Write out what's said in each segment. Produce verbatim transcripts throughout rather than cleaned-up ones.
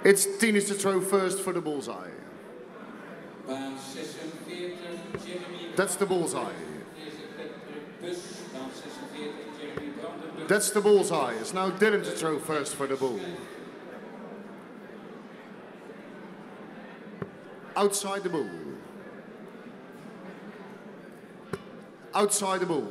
It's Tinus to throw first for the bullseye. That's the bullseye. That's the bullseye. It's now Dylan to throw first for the bull. Outside the bull. Outside the bull.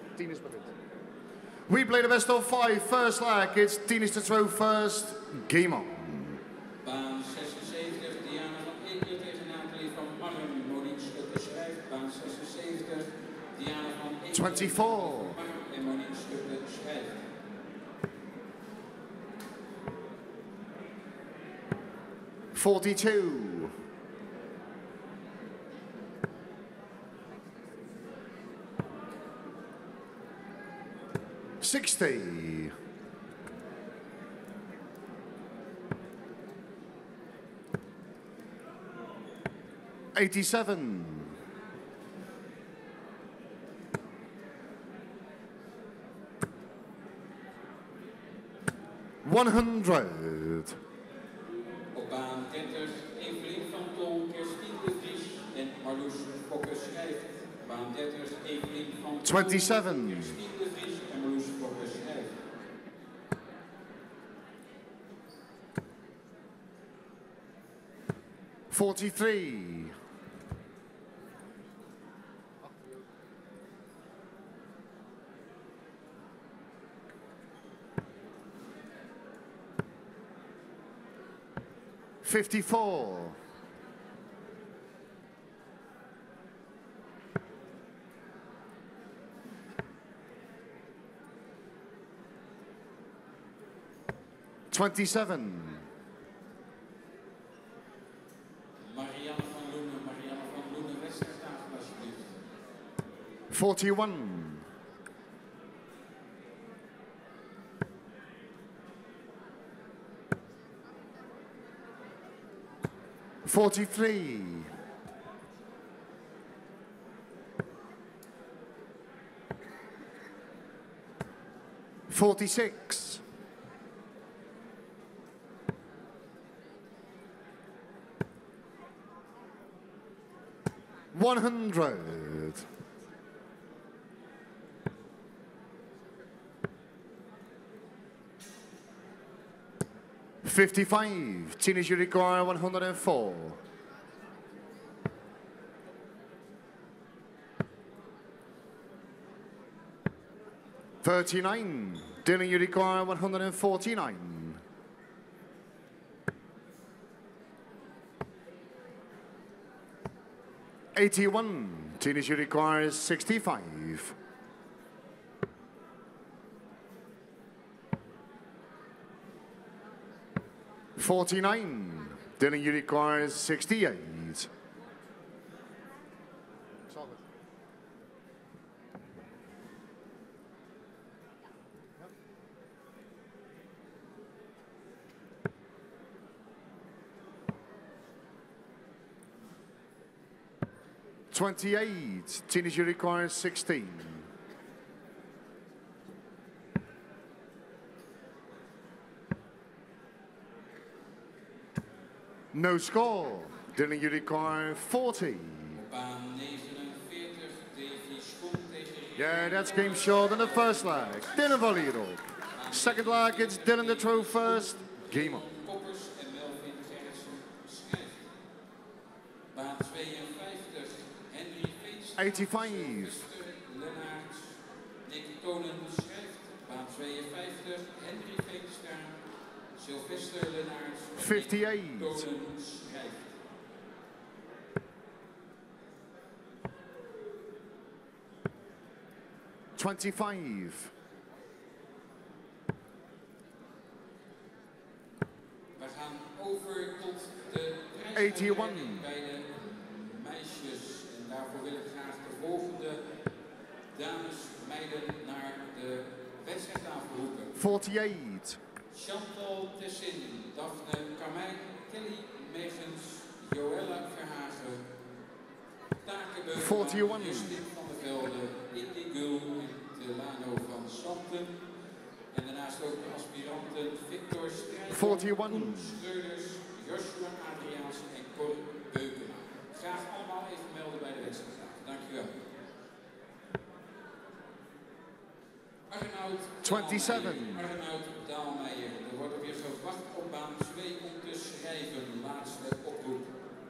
We play the best of five, first leg. It's Tinus to throw first. Game on. Baan zesenzeventig, Diana van Eekler tegen Nathalie van Marren. Monique Schutte-Schrijft. Baan zesenzeventig, Diana van Eekler twenty-four. en Monique Schutte-Schrijft. forty-two. sixty. eighty-seven. one hundred. Op baan dertig, Evelien van Tol, Kirstien de Vries en Marloes Fokke-Schrijft. Baan dertig, Evelien van Tol, twenty-seven. Kirstien de Vries en Marloes Fokke-Schrijft. forty-three. fifty-four. twenty-seven. Marianne van Loenen, Marianne van Loenen, wedstrijdtafel alsjeblieft. forty-one. forty-three. forty-six. one hundred. fifty-five. Tinus, you require one hundred four. thirty-nine. Dylan, you require one hundred forty-nine. eighty-one. Tinus, you require sixty-five. forty-nine. Dylan, you require sixty-eight. twenty-eight. Tinus, you require sixteen. No score. Dylan, you require forty. Baan negenenveertig, Davy Schoen tegen Yeah, that's game short in the first leg. Dylan Valierop. Second leg, it's Dylan to throw first. Game on. Koppers en Melvin Gerritsen Schrijft. Baan tweeënvijftig, Henry Veenstra. eighty-five. Lennart, Nick Tonen Schrijft. Baan tweeënvijftig, Henry Veenstra. Sylvester Lennart. fifty-eight. Tonen Schrijft. twenty-five. We gaan over tot de eenennegentig. prijsuitreiking bij de meisjes. En daarvoor wil ik graag de volgende dames, meiden naar de wedstrijdtafel roepen. forty-eight. Chantal Tessin, Daphne Carmijn, Kelly Megens, Joella Verhagen, Takenbeuk, forty-one. Justin van der Velde, Indy Gul en Delano van Santen. En daarnaast ook de aspiranten Victor Strijd. forty-one. Koen Schreuders, Joshua Adriaanse en Cor Beukema. Graag allemaal even melden bij de wedstrijd. Dankjewel. Arnoud twenty-seven. Arnoud Daalmeijer. Er wordt weer gewacht op baan twee om te schrijven. Laatste oproep.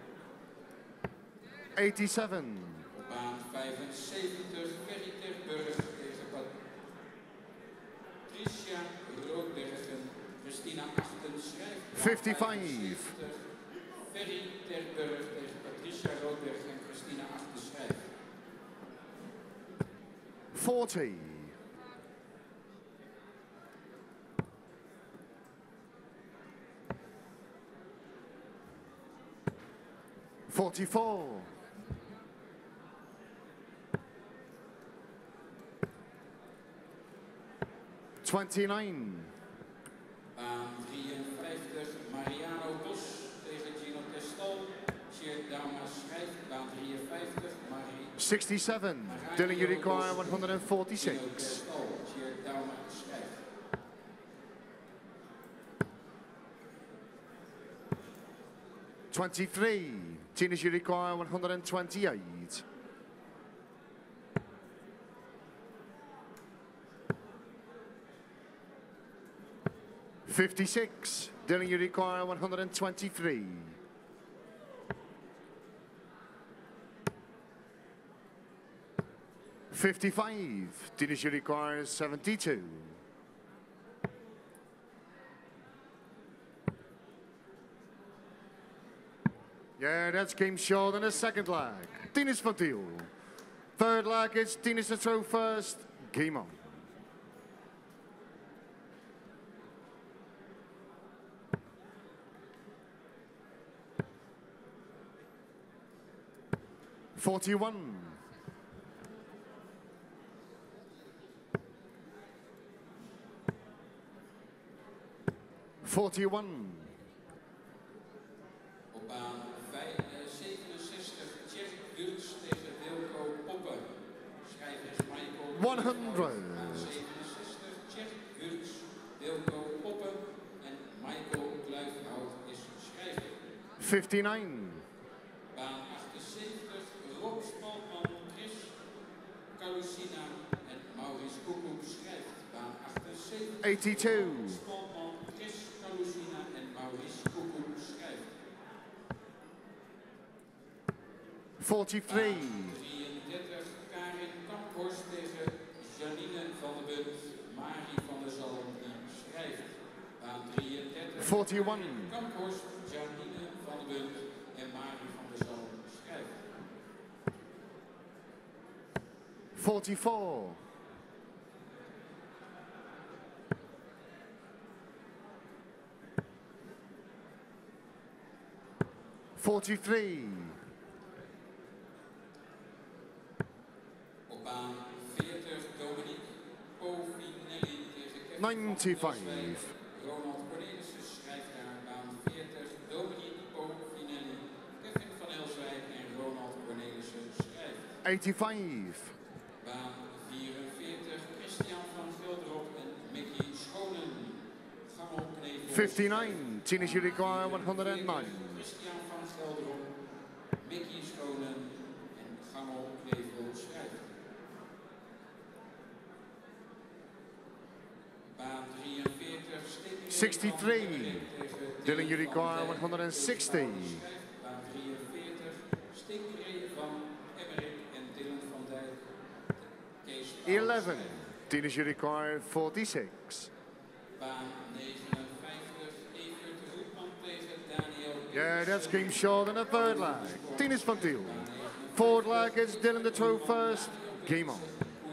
eighty-seven. Op baan vijfenzeventig. Ferry Terburg tegen Patricia Roodbergen. Christina Achten schrijft. fifty-five. Ferry Terburg tegen Patricia Roodberg en Christina Achten schrijft. forty. forty-four. twenty-nine. Baan drieënvijftig, Mariano Bos tegen Gino Testal. Sjeerd Dauma schrijft. Baan drieënvijftig, Marie. sixty-seven. Dylan, you require one hundred Gino forty-six. Testal. Sjeerd Dauma schrijft. twenty-three. Tinas, you require one hundred twenty-eight. fifty-six. Dylan, you require one hundred twenty-three. fifty-five. Tinas, you require seventy-two. Yeah, that's game short in the second leg. Tinas van Tiel. Third leg is Tinas to throw first. Game on. forty-one. forty-one. Op baan zevenenzestig, Tjerk Wils tegen Wilco Poppen. Schrijver is Michael. one hundred. Baan zevenenzestig, Tjerk Wils, Wilco Poppen en Michael Kluifhout is schrijver. fifty-nine. Baan achtenzeventig, Rob Spaltman, Chris Calusina en Maurice Koekoek schrijft. Baan achtenzeventig, eighty-two. Rob Spaltman, Chris Calusina en Maurice Koekoek schrijft. forty-three. drieëndertig, Karin Kamphorst tegen Janine van der Bunt, Marie van der Zalm die schrijft. Baan drieëndertig, forty-one. Karin Kamphorst, Janine van der Bunt en Marie van der Zalm schrijft. forty-four. forty-three. Op baan veertig, Dominique Povinelli tegen Kevin ninety-five. van Elswijk. Ronald Cornelissen schrijft daar. Baan veertig, Dominique Povinelli, Kevin van Elswijk en Ronald Cornelissen schrijft. eighty-five. Baan vierenveertig, Christian van Geldrop en Mickey Schonen. Gammelknevel. fifty-nine. Tinas, you require one hundred nine. Christian van Geldrop, Mickey Schonen en Gammelknevel schrijft. Baan drieënveertig, Stikkeren sixty-three. van Emmerik tegen Dylan, you Dylan require van one hundred sixty. Dijk. Baan drieënveertig, Stikkeren van Emmerik en Dylan van Dijk. Kees Pauws eleven. schrijft. Tinas, you require forty-six. Baan negenenvijftig, Evert Roepman tegen Daniel. Yeah, that's game short in the third leg. Tinas van Tiel. Fourth leg is Dylan to throw first. Game on.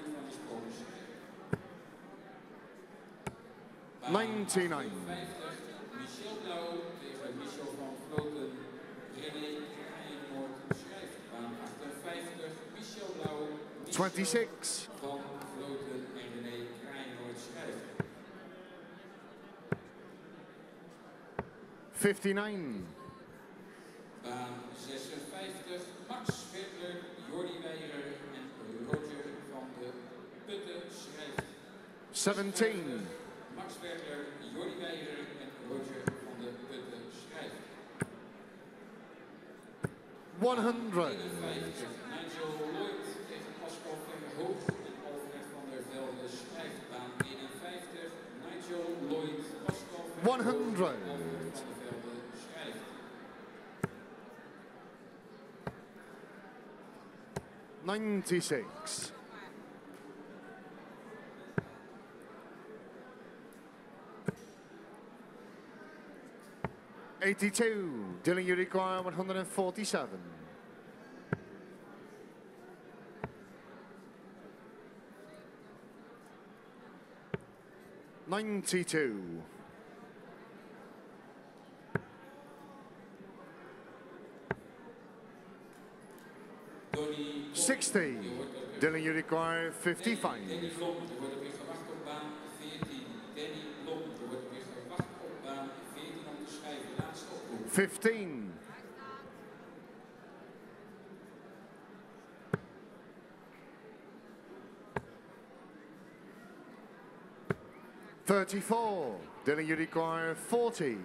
ninety-nine. Michel Blauw tegen Michel van Vloten. René Krijenoord schrijft. Baan achtenvijftig, Michel Blauw. Michel twenty-six. van Vloten en René Krijenoord schrijft. fifty-nine. Baan zesenvijftig, Max Vettler, Jordi Weijer en Roger van de Putten schrijft. seventeen. Max Vettler, Jordi Weijer en Roger one hundred. Nigel Lloyd tegen Pascal Verhoog en Alfred van der Velde schrijft. Baan eenenvijftig. Nigel Lloyd, Pascal Verhoog one hundred. en Alfred van der Velde schrijft. ninety-six. eighty-two. Dylan, you require one hundred forty-seven. ninety-two. sixty. Dylan, you require fifty-five. Danny Blom, er wordt weer gewacht op baan veertien. Danny Blom, er wordt weer gewacht op baan veertien om te schrijven. Laatste oproep. fifteen. thirty-four. Dylan, you require forty.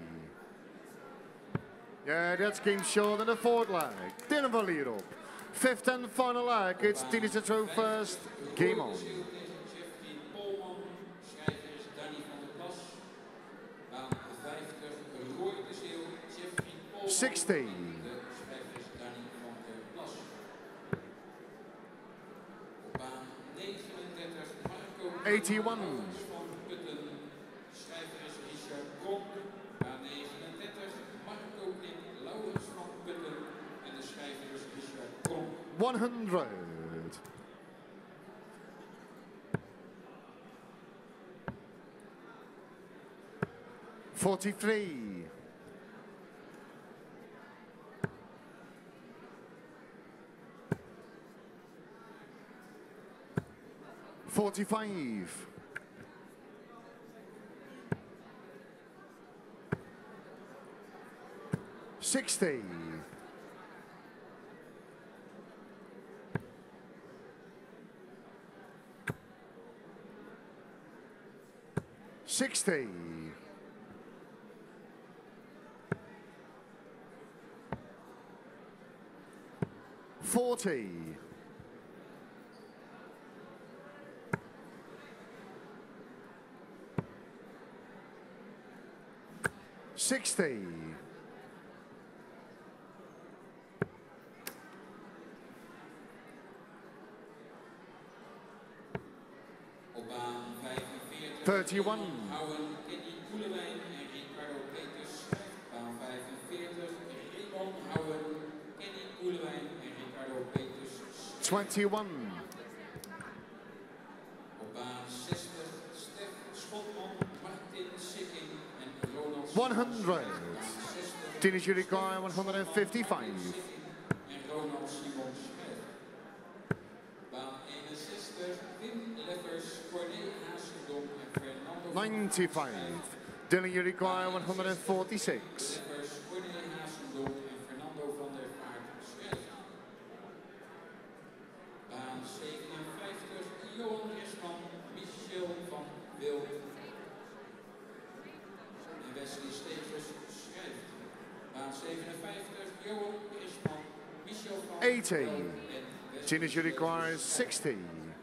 Yeah, that's game short in the fourth leg. Dylan van Lierop. Fifth and final leg. It's Tinus de Tro first. Game on. Jeffrey Polman, schrijver is Danny van der Plas. Baan vijftig, Roy de Zeeuw, Jeffrey Polman. sixty. De schrijver is Danny van der Plas. Op baan negenendertig, Marco eighty-one. Laurens van Putten. Schrijver is Richard Kronk. Baan negenendertig, Marco Knik, Laurens van Putten. En de schrijver is Richard Kronk. one hundred. forty-three. forty-five. sixty. sixty. forty. sixty. Op baan vijfenveertig. thirty-one. Houden Kenny Koelewijn en Ricardo Peters schrijft. Baan vijfenveertig. Raymond Houden, Kenny Koelewijn en Ricardo Peters schrijft. twenty-one. Op baan zestig. Stef Schotman, Martin Sikking en Ronald one hundred. Tinus, you require one hundred fifty-five. en Ronald Simon schrijft. Baan eenenzestig. Wim Leffers, Corné Haasendom en Fernando ninety-five. Dylan, you require one hundred forty-six. Leffers, Corné Haasendom en Fernando van der Vaart schrijft. Baan zevenenvijftig. Johan Resman, Michel van Wil en Wesley Stevens schrijft. Baan zevenenvijftig. Johan Resman, Michel van eighty. Wil en Wesley Tinus, you require Stevens sixty.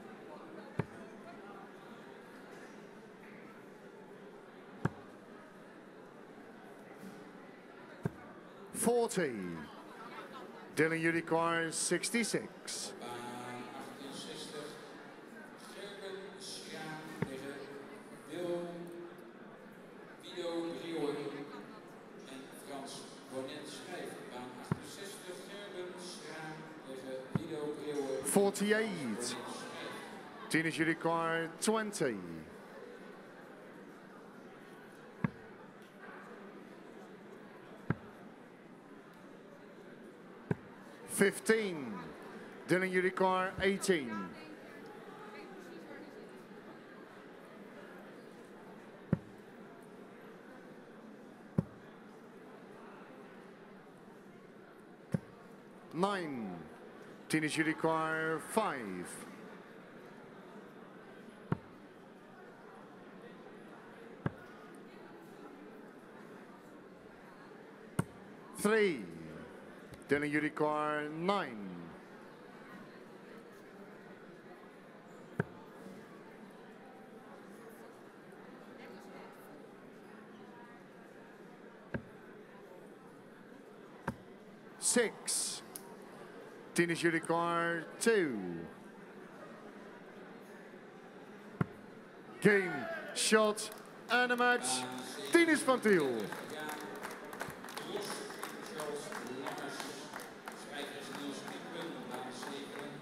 forty. Dylan, you require sixty-six. Baan achtenzestig. Gerben Schraam tegen Wil, Guido Brior en Frans Bonnet schrijft. Baan achtenzestig. Gerben Schraam tegen Guido Brior. forty-eight. Tinus, you require twenty. fifteen. Dylan, you require eighteen. nine. Tinus, you require five. three. Dylan Udicar nine. Six. Tinus Udicar two. Game, shot en een match. Tinus van Tiel. Los, Charles Lammers, schrijver is Niels Kiepen, baan zeven.